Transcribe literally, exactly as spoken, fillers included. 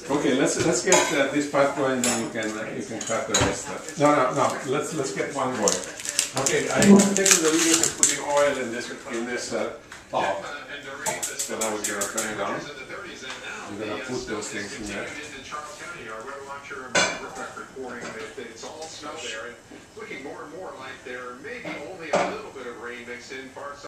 Okay, let's let's get uh, this part going, then you can uh, you can cut the rest. No, no, no. Let's let's get one going. Okay, I'm taking the video and putting oil in this in this uh, pot. So now we're gonna turn it on. I'm gonna put those things in there. It's all snow there, and looking more and more like there may be only a little bit of rain mixed in far